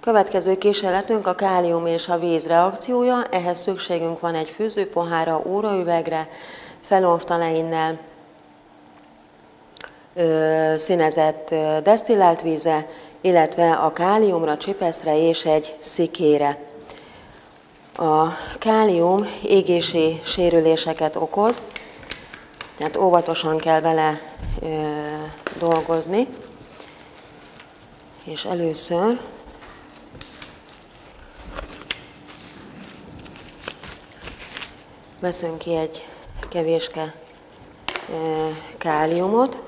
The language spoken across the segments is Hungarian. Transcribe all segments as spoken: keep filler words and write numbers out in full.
Következő kísérletünk a kálium és a víz reakciója, ehhez szükségünk van egy főzőpohárra, óraüvegre, fenolftaleinnel, színezett desztillált vízre, illetve a káliumra, csipeszre és egy szikére. A kálium égési sérüléseket okoz, tehát óvatosan kell vele ö, dolgozni, és először veszünk ki egy kevéske ö, káliumot,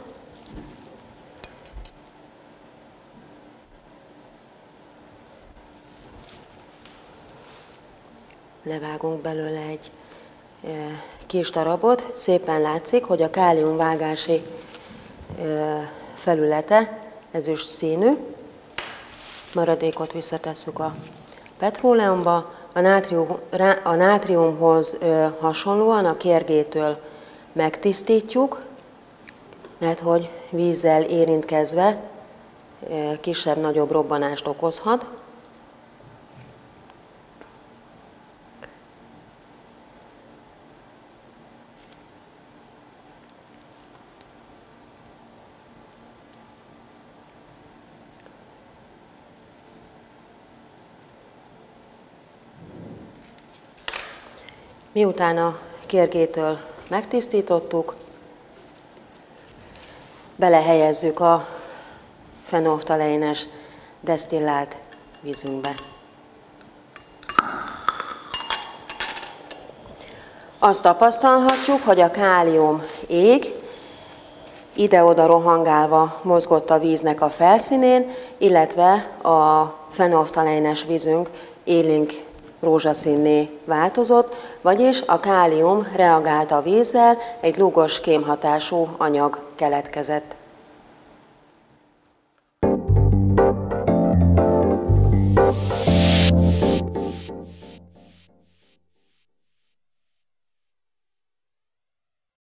levágunk belőle egy e, kis darabot, szépen látszik, hogy a kálium vágási e, felülete ezüst színű, maradékot visszatesszük a petróleumba, a, nátrium, a nátriumhoz e, hasonlóan a kérgétől megtisztítjuk, mert hogy vízzel érintkezve e, kisebb-nagyobb robbanást okozhat. Miután a kérgétől megtisztítottuk, belehelyezzük a fenolftaleines desztillált vízünkbe. Azt tapasztalhatjuk, hogy a kálium ég, ide-oda rohangálva mozgott a víznek a felszínén, illetve a fenolftaleines vízünk élénk rózsaszínné változott, vagyis a kálium reagált a vízzel, egy lúgos kémhatású anyag keletkezett.